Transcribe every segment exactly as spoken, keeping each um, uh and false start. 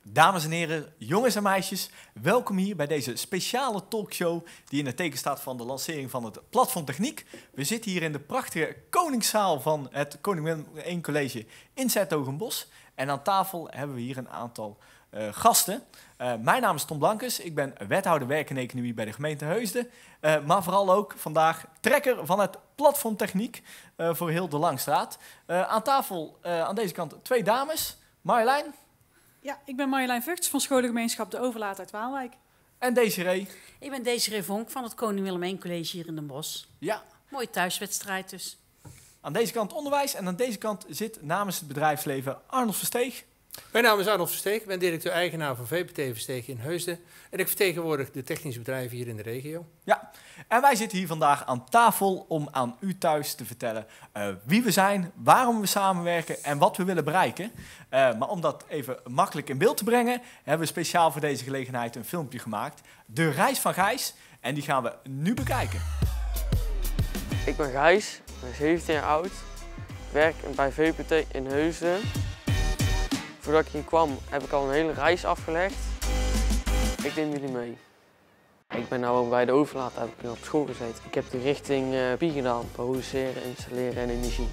Dames en heren, jongens en meisjes, welkom hier bij deze speciale talkshow die in het teken staat van de lancering van het Platform Techniek. We zitten hier in de prachtige koningszaal van het Koning Willem de Eerste College in 's-Hertogenbosch. En aan tafel hebben we hier een aantal uh, gasten. Uh, mijn naam is Tom Blankes, ik ben wethouder werk en economie bij de gemeente Heusden. Uh, maar vooral ook vandaag trekker van het Platform Techniek uh, voor heel de Langstraat. Uh, aan tafel uh, aan deze kant twee dames, Marjolein. Ja, ik ben Marjolein Vugts van scholengemeenschap De Overlaat uit Waalwijk. En Desiree. Ik ben Desiree Vonk van het Koning Willem de Eerste College hier in Den Bosch. Ja. Mooie thuiswedstrijd dus. Aan deze kant onderwijs en aan deze kant zit namens het bedrijfsleven Arnold Versteeg. Mijn naam is Arnold Versteeg, ik ben directeur-eigenaar van V P T Versteeg in Heusden. En ik vertegenwoordig de technische bedrijven hier in de regio. Ja, en wij zitten hier vandaag aan tafel om aan u thuis te vertellen uh, wie we zijn, waarom we samenwerken en wat we willen bereiken. Uh, maar om dat even makkelijk in beeld te brengen, hebben we speciaal voor deze gelegenheid een filmpje gemaakt. De reis van Gijs, en die gaan we nu bekijken. Ik ben Gijs, ik ben zeventien jaar oud, werk bij V P T in Heusden. Voordat ik hier kwam heb ik al een hele reis afgelegd. Ik neem jullie mee. Ik ben nu bij De Overlaat, heb ik op school gezeten. Ik heb de richting uh, P I gedaan, produceren, installeren en energie.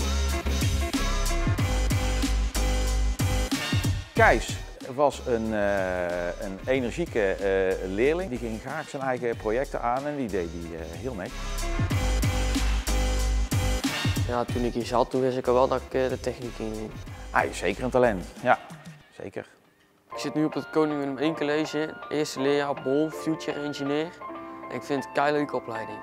Gijs was een, uh, een energieke uh, leerling. Die ging graag zijn eigen projecten aan en die deed die uh, heel netjes. Ja, toen ik hier zat, toen wist ik al wel dat ik uh, de techniek in ging. Hij is zeker een talent, ja, zeker. Ik zit nu op het Koning Willem de Eerste College, eerste leerjaar op Bol, Future Engineer. En ik vind het een keileuke opleiding.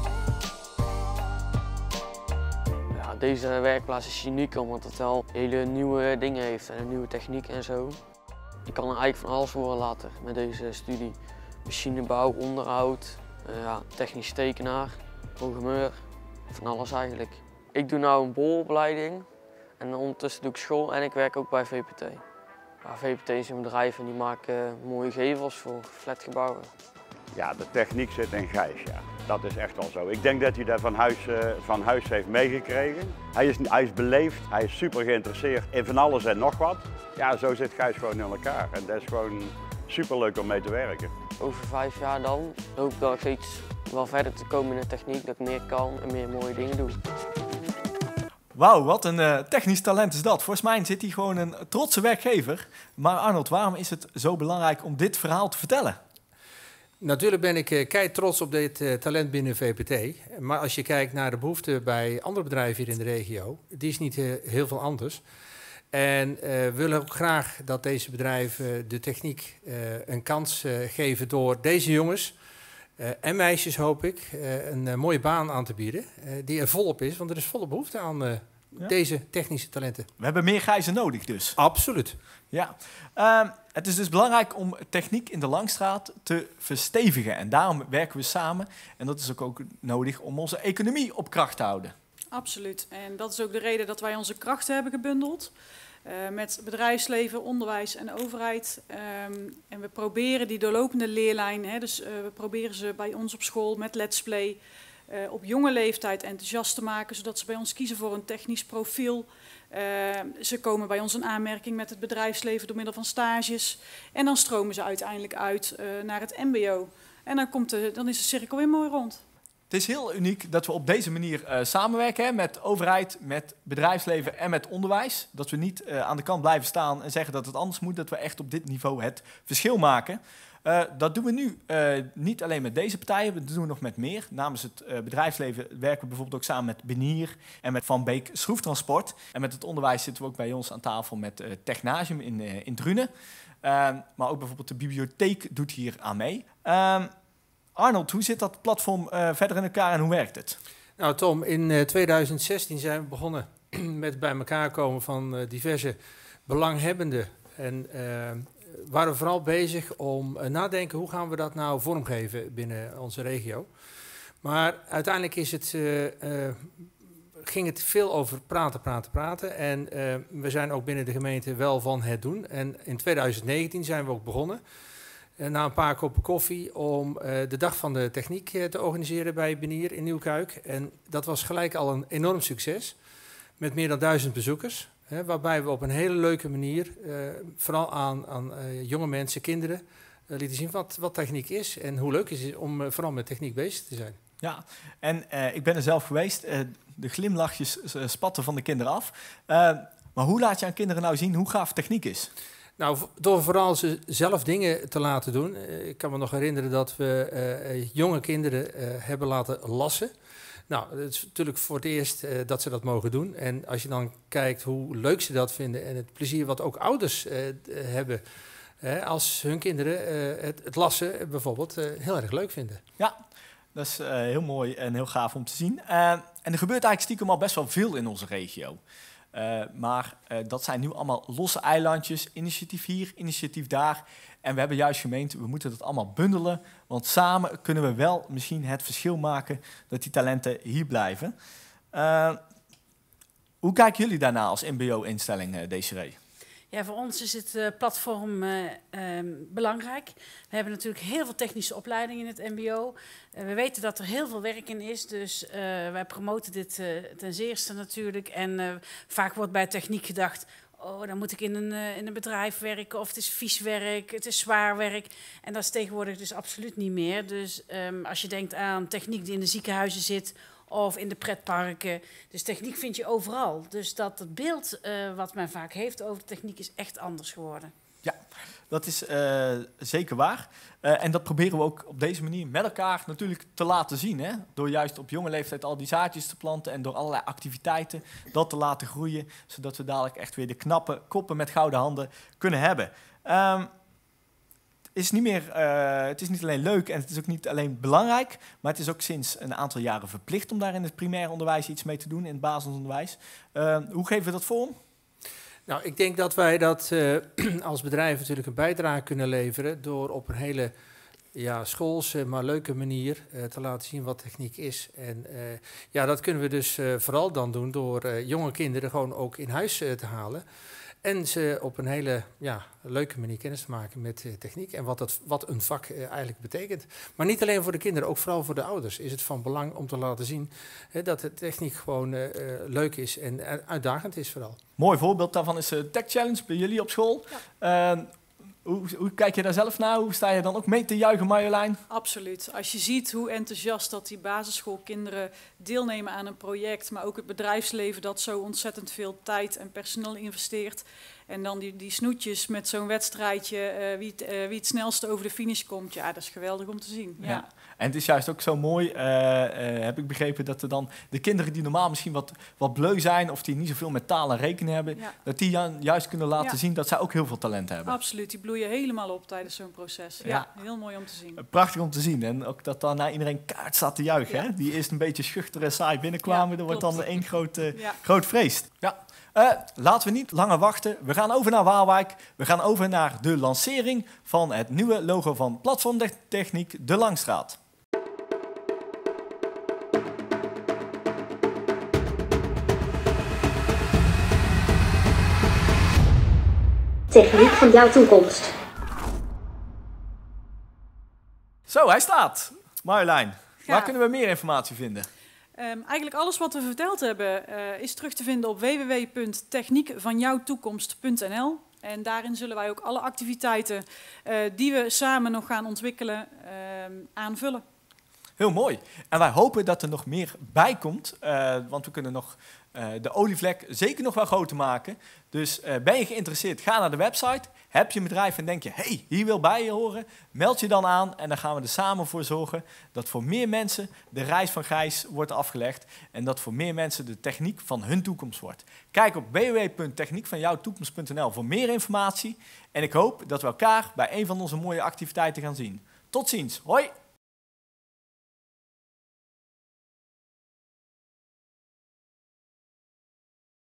Ja, deze werkplaats is uniek omdat het wel hele nieuwe dingen heeft en een nieuwe techniek en zo. Je kan er eigenlijk van alles worden later met deze studie. Machinebouw, onderhoud, uh, ja, technisch tekenaar, programmeur, van alles eigenlijk. Ik doe nu een bolopleiding. En ondertussen doe ik school en ik werk ook bij V P T. Ja, V P T is een bedrijf en die maken uh, mooie gevels voor flatgebouwen. Ja, de techniek zit in Gijs, ja. Dat is echt wel zo. Ik denk dat hij dat van huis, uh, van huis heeft meegekregen. Hij is, hij is beleefd, hij is super geïnteresseerd in van alles en nog wat. Ja, zo zit Gijs gewoon in elkaar en dat is gewoon super leuk om mee te werken. Over vijf jaar dan hoop ik dat ik steeds wel verder te komen in de techniek, dat ik meer kan en meer mooie dingen doe. Wauw, wat een uh, technisch talent is dat. Volgens mij zit hij gewoon een trotse werkgever. Maar Arnold, waarom is het zo belangrijk om dit verhaal te vertellen? Natuurlijk ben ik uh, kei trots op dit uh, talent binnen V P T. Maar als je kijkt naar de behoeften bij andere bedrijven hier in de regio, die is niet uh, heel veel anders. En uh, we willen ook graag dat deze bedrijven uh, de techniek uh, een kans uh, geven door deze jongens uh, en meisjes, hoop ik, uh, een uh, mooie baan aan te bieden. Uh, die er volop is, want er is volle behoefte aan uh, ja. deze technische talenten. We hebben meer Gijzen nodig dus. Absoluut. Ja. Uh, het is dus belangrijk om techniek in de Langstraat te verstevigen. En daarom werken we samen. En dat is ook, ook nodig om onze economie op kracht te houden. Absoluut. En dat is ook de reden dat wij onze krachten hebben gebundeld. Uh, met bedrijfsleven, onderwijs en overheid. Um, en we proberen die doorlopende leerlijn, hè, dus uh, we proberen ze bij ons op school met Let's Play uh, op jonge leeftijd enthousiast te maken, zodat ze bij ons kiezen voor een technisch profiel. Uh, ze komen bij ons in aanmerking met het bedrijfsleven door middel van stages. En dan stromen ze uiteindelijk uit uh, naar het M B O. En dan, komt de, dan is de cirkel weer mooi rond. Het is heel uniek dat we op deze manier uh, samenwerken hè, met overheid, met bedrijfsleven en met onderwijs. Dat we niet uh, aan de kant blijven staan en zeggen dat het anders moet. Dat we echt op dit niveau het verschil maken. Uh, dat doen we nu uh, niet alleen met deze partijen, dat doen we nog met meer. Namens het uh, bedrijfsleven werken we bijvoorbeeld ook samen met Benier en met Van Beek Schroeftransport. En met het onderwijs zitten we ook bij ons aan tafel met uh, Technagium in, uh, in Drunen. Uh, maar ook bijvoorbeeld de bibliotheek doet hier aan mee. Uh, Arnold, hoe zit dat platform uh, verder in elkaar en hoe werkt het? Nou Tom, in uh, tweeduizend zestien zijn we begonnen met bij elkaar komen van uh, diverse belanghebbenden. En uh, waren we vooral bezig om uh, nadenken hoe gaan we dat nou vormgeven binnen onze regio. Maar uiteindelijk is het, uh, uh, ging het veel over praten, praten, praten. En uh, we zijn ook binnen de gemeente wel van het doen. En in tweeduizend negentien zijn we ook begonnen. Na een paar koppen koffie om uh, de Dag van de Techniek uh, te organiseren bij Benier in Nieuwkuik. En dat was gelijk al een enorm succes met meer dan duizend bezoekers. Hè, waarbij we op een hele leuke manier, uh, vooral aan, aan uh, jonge mensen, kinderen, uh, lieten zien wat, wat techniek is en hoe leuk het is om uh, vooral met techniek bezig te zijn. Ja, en uh, ik ben er zelf geweest. Uh, de glimlachjes uh, spatten van de kinderen af. Uh, maar hoe laat je aan kinderen nou zien hoe gaaf techniek is? Nou, door vooral ze zelf dingen te laten doen. Uh, ik kan me nog herinneren dat we uh, jonge kinderen uh, hebben laten lassen. Nou, het is natuurlijk voor het eerst uh, dat ze dat mogen doen. En als je dan kijkt hoe leuk ze dat vinden en het plezier wat ook ouders uh, hebben, uh, als hun kinderen uh, het, het lassen bijvoorbeeld uh, heel erg leuk vinden. Ja, dat is uh, heel mooi en heel gaaf om te zien. Uh, en er gebeurt eigenlijk stiekem al best wel veel in onze regio. Uh, maar uh, dat zijn nu allemaal losse eilandjes, initiatief hier, initiatief daar. En we hebben juist gemeend, we moeten dat allemaal bundelen. Want samen kunnen we wel misschien het verschil maken dat die talenten hier blijven. Uh, hoe kijken jullie daarna als M B O-instelling, uh, Desiree? Ja, voor ons is het uh, platform uh, um, belangrijk. We hebben natuurlijk heel veel technische opleidingen in het M B O. Uh, we weten dat er heel veel werk in is, dus uh, wij promoten dit uh, ten zeerste natuurlijk. En uh, vaak wordt bij techniek gedacht, oh, dan moet ik in een, uh, in een bedrijf werken of het is vies werk, het is zwaar werk. En dat is tegenwoordig dus absoluut niet meer. Dus um, als je denkt aan techniek die in de ziekenhuizen zit of in de pretparken. Dus techniek vind je overal. Dus dat het beeld uh, wat men vaak heeft over techniek is echt anders geworden. Ja, dat is uh, zeker waar. Uh, en dat proberen we ook op deze manier met elkaar natuurlijk te laten zien. Hè? Door juist op jonge leeftijd al die zaadjes te planten en door allerlei activiteiten dat te laten groeien. Zodat we dadelijk echt weer de knappe koppen met gouden handen kunnen hebben. Um, Het is, niet meer, uh, het is niet alleen leuk en het is ook niet alleen belangrijk, maar het is ook sinds een aantal jaren verplicht om daar in het primair onderwijs iets mee te doen, in het basisonderwijs. Uh, hoe geven we dat vorm? Nou, ik denk dat wij dat uh, als bedrijf natuurlijk een bijdrage kunnen leveren door op een hele ja, schoolse, maar leuke manier uh, te laten zien wat techniek is. En uh, ja, dat kunnen we dus uh, vooral dan doen door uh, jonge kinderen gewoon ook in huis uh, te halen. En ze op een hele ja, leuke manier kennis te maken met uh, techniek en wat, dat, wat een vak uh, eigenlijk betekent. Maar niet alleen voor de kinderen, ook vooral voor de ouders is het van belang om te laten zien uh, dat de techniek gewoon uh, uh, leuk is en uh, uitdagend is vooral. Mooi voorbeeld daarvan is de uh, Tech Challenge bij jullie op school. Ja. Uh, Hoe, hoe kijk je daar zelf naar? Hoe sta je dan ook mee te juichen, Marjolein? Absoluut. Als je ziet hoe enthousiast dat die basisschoolkinderen deelnemen aan een project, maar ook het bedrijfsleven dat zo ontzettend veel tijd en personeel investeert. En dan die, die snoetjes met zo'n wedstrijdje, uh, wie, het, uh, wie het snelste over de finish komt. Ja, dat is geweldig om te zien. Ja. Ja. En het is juist ook zo mooi, uh, uh, heb ik begrepen, dat er dan de kinderen die normaal misschien wat, wat bleu zijn of die niet zoveel met taal en rekenen hebben, ja. dat die juist kunnen laten ja. zien dat zij ook heel veel talent hebben. Absoluut, die bloeien helemaal op tijdens zo'n proces. Ja. ja, heel mooi om te zien. Prachtig om te zien. En ook dat daarna iedereen kaart staat te juichen. Ja. Hè? Die eerst een beetje schuchter en saai binnenkwamen, ja, er wordt dan één groot, uh, ja. groot feest. Ja. Uh, laten we niet langer wachten. We gaan over naar Waalwijk. We gaan over naar de lancering van het nieuwe logo van Platformtechniek De Langstraat. Techniek van jouw toekomst. Zo, hij staat. Marjolein, ja. Waar kunnen we meer informatie vinden? Um, eigenlijk alles wat we verteld hebben uh, is terug te vinden op w w w punt techniek van jouw toekomst punt n l. En daarin zullen wij ook alle activiteiten uh, die we samen nog gaan ontwikkelen uh, aanvullen. Heel mooi. En wij hopen dat er nog meer bij komt, uh, want we kunnen nog uh, de olievlek zeker nog wel groter maken. Dus uh, ben je geïnteresseerd, ga naar de website. Heb je een bedrijf en denk je, hé, hey, hier wil bij je horen, meld je dan aan en dan gaan we er samen voor zorgen dat voor meer mensen de reis van Gijs wordt afgelegd en dat voor meer mensen de techniek van hun toekomst wordt. Kijk op w w w punt techniek van jouw toekomst punt n l voor meer informatie en ik hoop dat we elkaar bij een van onze mooie activiteiten gaan zien. Tot ziens. Hoi!